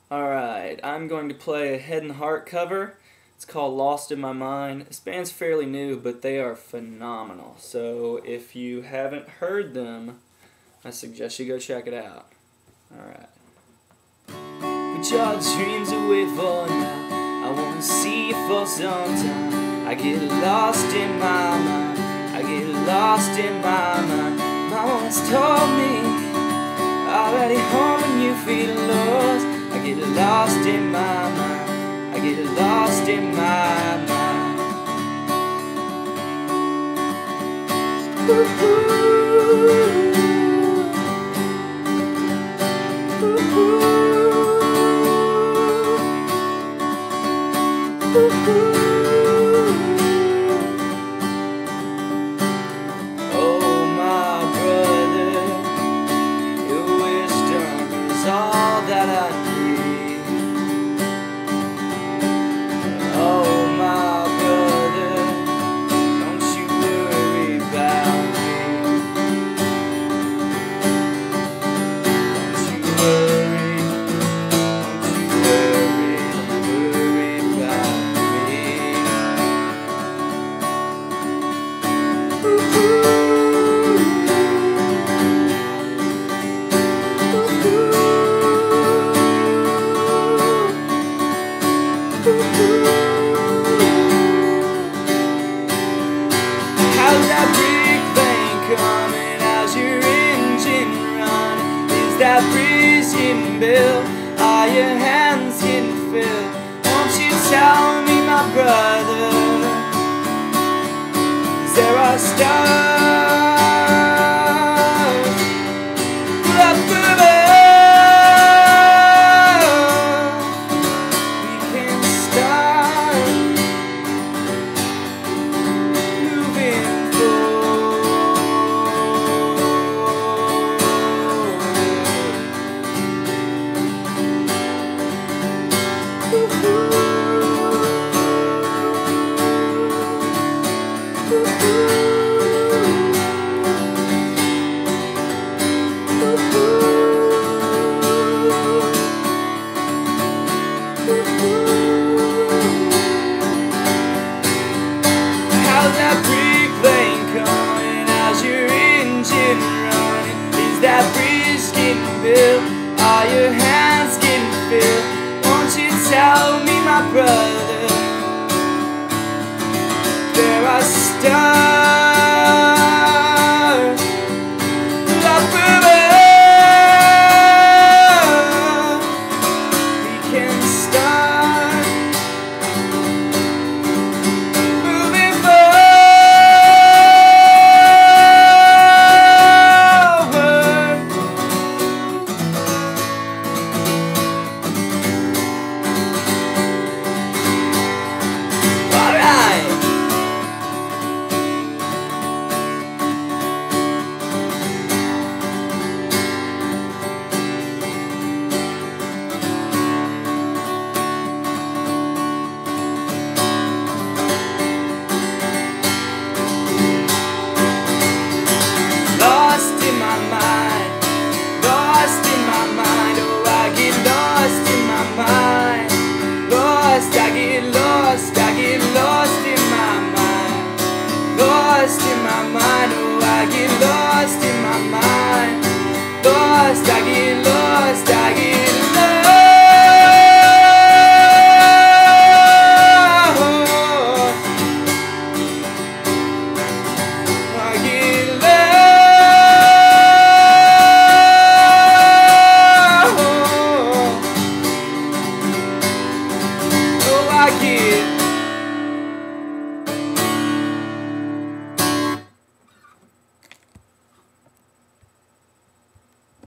Alright, I'm going to play a Head and Heart cover. It's called Lost in My Mind. This band's fairly new, but they are phenomenal. So if you haven't heard them, I suggest you go check it out. Alright. Put your dreams away for now. I won't see you for some time. I get lost in my mind. I get lost in my mind. Mama once told me, already home when you feel lost. I get lost in my mind. I get lost in my mind. Ooh, ooh, ooh, ooh. Oh my brother, your wisdom is all that I need. Oh my brother, don't you worry about me. Don't you worry, worry about me. Ooh, how's that big thing coming? How's your engine running? Is that bridge getting built? Are your hands getting filled? Won't you tell me, my brother? Is there are stars up above? We can start moving how's that big plane coming? How's your engine running? Is that bridge getting built? Are your hands getting filled? Won't you tell me, my brother? There are stars